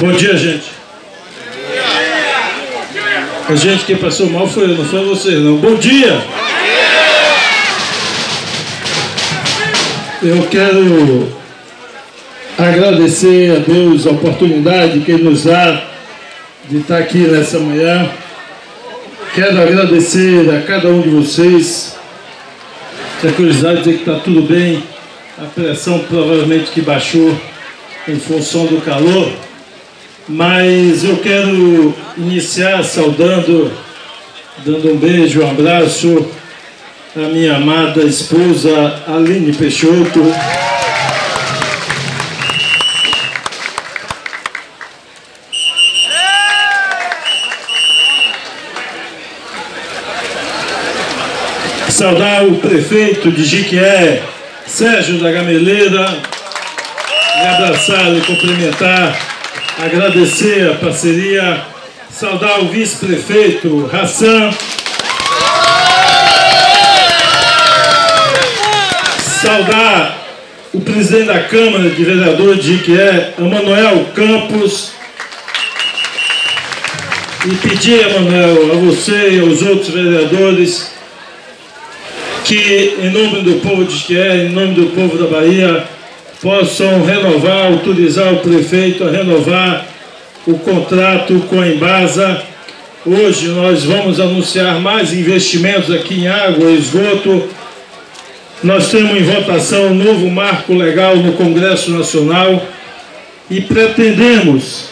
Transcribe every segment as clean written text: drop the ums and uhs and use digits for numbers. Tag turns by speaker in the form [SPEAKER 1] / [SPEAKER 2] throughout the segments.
[SPEAKER 1] Bom dia, gente. A gente que passou mal foi eu, não foi você, não. Bom dia! Eu quero agradecer a Deus a oportunidade que Ele nos dá de estar aqui nessa manhã. Quero agradecer a cada um de vocês. Tenho curiosidade de dizer que está tudo bem. A pressão provavelmente que baixou em função do calor. Mas eu quero iniciar saudando, dando um beijo, um abraço à minha amada esposa Aline Peixoto. Saudar o prefeito de Jiquié, Sérgio da Gameleira, me abraçar e cumprimentar, agradecer a parceria, saudar o vice-prefeito Hassan, saudar o presidente da Câmara de Vereadores de Jiquié, Emanuel Campos, e pedir, Emanuel, a você e aos outros vereadores que, em nome do povo de Jiquié, em nome do povo da Bahia, possam renovar, autorizar o prefeito a renovar o contrato com a Embasa. Hoje nós vamos anunciar mais investimentos aqui em água e esgoto. Nós temos em votação um novo marco legal no Congresso Nacional e pretendemos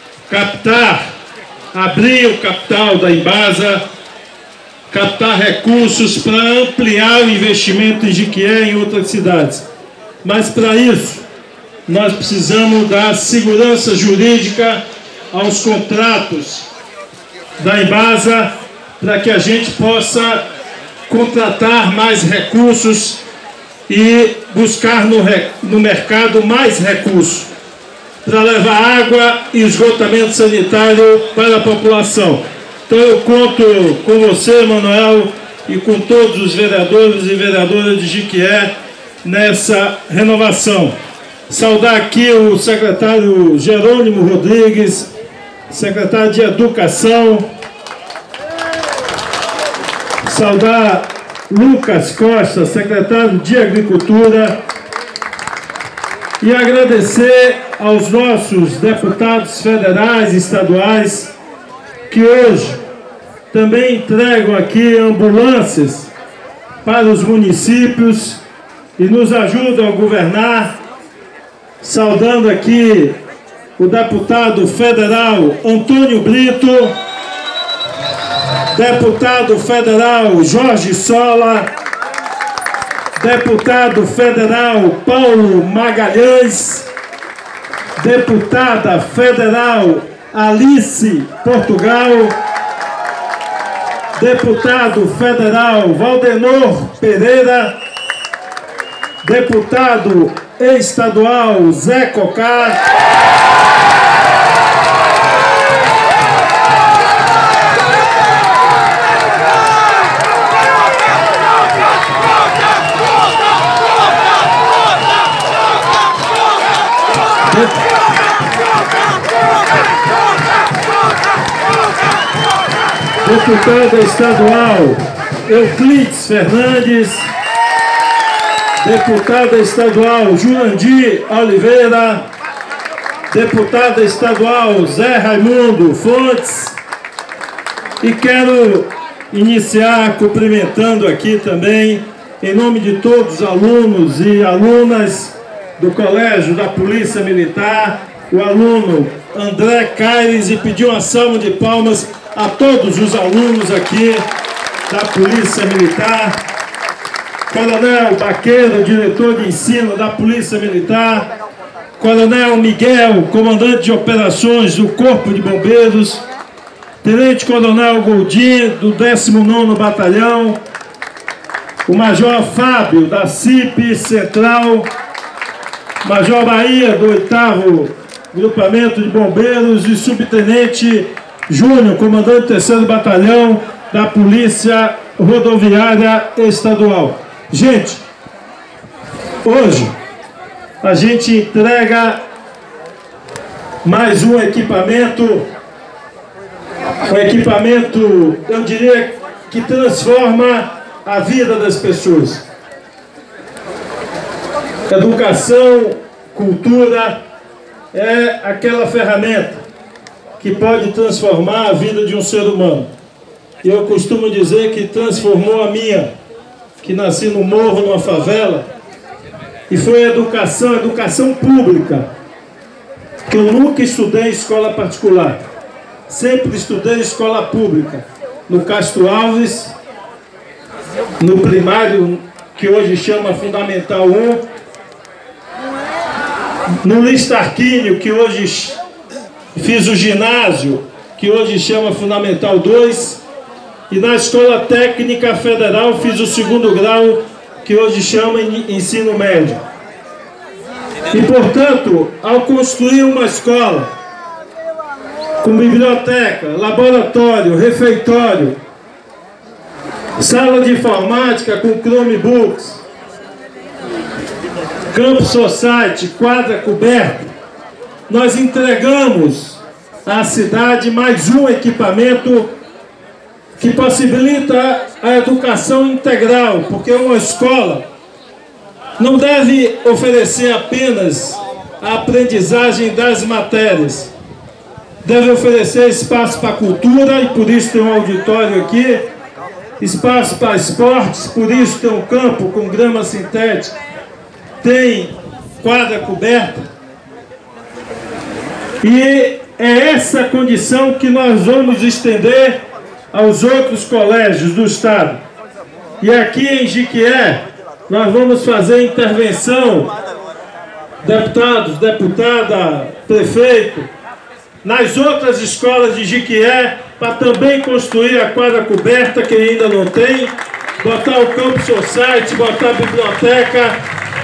[SPEAKER 1] abrir o capital da Embasa, captar recursos para ampliar o investimento em Jiquié e em outras cidades. Mas para isso, nós precisamos dar segurança jurídica aos contratos da Embasa para que a gente possa contratar mais recursos e buscar no mercado mais recursos para levar água e esgotamento sanitário para a população. Então eu conto com você, Manuel, e com todos os vereadores e vereadoras de Jiquié nessa renovação. Saudar aqui o secretário Jerônimo Rodrigues, secretário de Educação. Saudar Lucas Costa, secretário de Agricultura. E agradecer aos nossos deputados federais e estaduais que hoje também entregam aqui ambulâncias para os municípios e nos ajudam a governar. Saudando aqui o deputado federal Antônio Brito, deputado federal Jorge Sola, deputado federal Paulo Magalhães, deputada federal Alice Portugal, deputado federal Valdenor Pereira, deputado estadual Zé Cocar, deputada estadual Euclides Fernandes, deputada estadual Jurandir Oliveira, deputada estadual Zé Raimundo Fontes. E quero iniciar cumprimentando aqui também, em nome de todos os alunos e alunas do Colégio da Polícia Militar, o aluno André Caires, e pedir uma salva de palmas a todos os alunos aqui da Polícia Militar. Coronel Baqueiro, diretor de ensino da Polícia Militar, Coronel Miguel, comandante de operações do Corpo de Bombeiros, Tenente Coronel Goldin, do 19º Batalhão, o Major Fábio, da CIP Central, Major Bahia, do 8º Grupamento de Bombeiros, e Subtenente Júnior, comandante do 3º Batalhão da Polícia Rodoviária Estadual. Gente, hoje a gente entrega mais um equipamento, eu diria, que transforma a vida das pessoas. Educação, cultura é aquela ferramenta que pode transformar a vida de um ser humano. E eu costumo dizer que transformou a minha, que nasci no morro, numa favela, e foi a educação pública, que eu nunca estudei em escola particular, sempre estudei em escola pública, no Castro Alves, no primário, que hoje chama Fundamental 1, no Luiz Tarquínio, que hoje fiz o ginásio, que hoje chama Fundamental 2, e na Escola Técnica Federal fiz o 2º grau, que hoje chama Ensino Médio. E, portanto, ao construir uma escola com biblioteca, laboratório, refeitório, sala de informática com Chromebooks, Campus Society, quadra coberta, nós entregamos à cidade mais um equipamento que possibilita a educação integral, porque uma escola não deve oferecer apenas a aprendizagem das matérias, deve oferecer espaço para a cultura, e por isso tem um auditório aqui, espaço para esportes, por isso tem um campo com grama sintética, tem quadra coberta, e é essa condição que nós vamos estender aos outros colégios do estado. E aqui em Jiquié, nós vamos fazer intervenção, deputados, deputada, prefeito, nas outras escolas de Jiquié, para também construir a quadra coberta, que ainda não tem, botar o Campus Society, botar a biblioteca.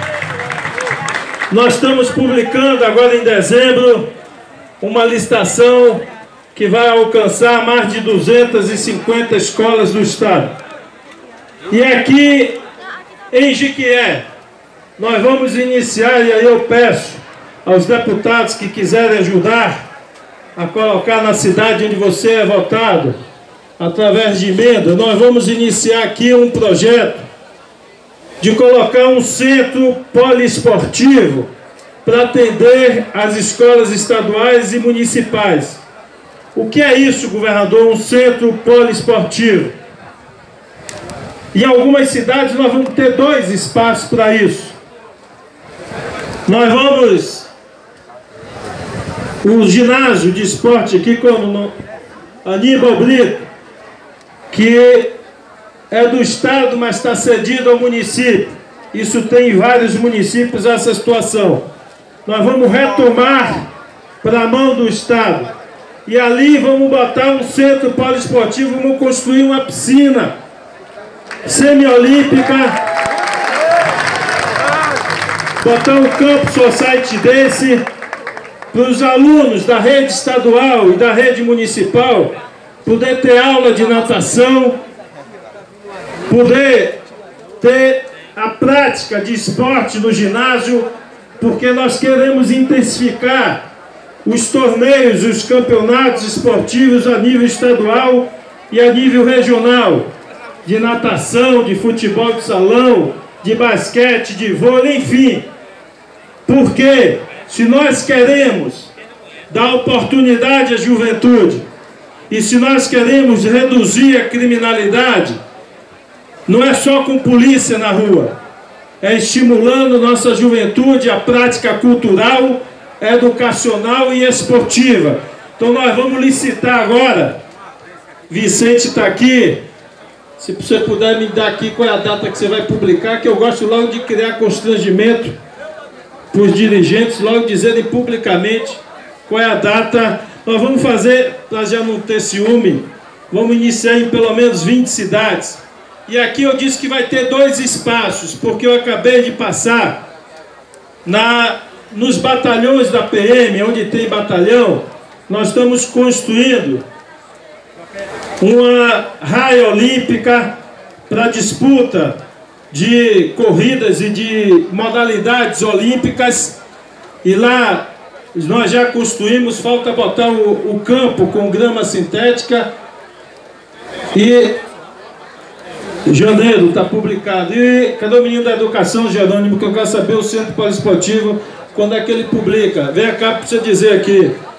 [SPEAKER 1] Nós estamos publicando agora em dezembro uma licitação que vai alcançar mais de 250 escolas do estado. E aqui em Jiquié, nós vamos iniciar, e aí eu peço aos deputados que quiserem ajudar a colocar na cidade onde você é votado, através de emenda, nós vamos iniciar aqui um projeto de colocar um centro poliesportivo para atender as escolas estaduais e municipais. O que é isso, governador? Um centro poliesportivo. Em algumas cidades nós vamos ter 2 espaços para isso. Nós vamos... O ginásio de esporte aqui, como no Aníbal Brito, que é do estado, mas está cedido ao município. Isso tem em vários municípios essa situação. Nós vamos retomar para a mão do estado. E ali vamos botar um centro poliesportivo, vamos construir uma piscina semiolímpica, botar um Campus Society desse, para os alunos da rede estadual e da rede municipal poder ter aula de natação, poder ter a prática de esporte no ginásio, porque nós queremos intensificar os torneios, os campeonatos esportivos a nível estadual e a nível regional, de natação, de futebol de salão, de basquete, de vôlei, enfim. Porque se nós queremos dar oportunidade à juventude e se nós queremos reduzir a criminalidade, não é só com polícia na rua, é estimulando nossa juventude à prática cultural, educacional e esportiva. Então nós vamos licitar agora. Vicente está aqui. Se você puder me dar aqui qual é a data que você vai publicar, que eu gosto logo de criar constrangimento para os dirigentes, logo dizerem publicamente qual é a data. Nós vamos fazer, para já não ter ciúme, vamos iniciar em pelo menos 20 cidades. E aqui eu disse que vai ter 2 espaços, porque eu acabei de passar nos batalhões da PM, onde tem batalhão, nós estamos construindo uma raia olímpica para disputa de corridas e de modalidades olímpicas, e lá nós já construímos, falta botar o campo com grama sintética e janeiro está publicado. E cadê o menino da educação, Jerônimo, que eu quero saber o Centro Poliesportivo, quando é que ele publica? Vem cá para você dizer aqui.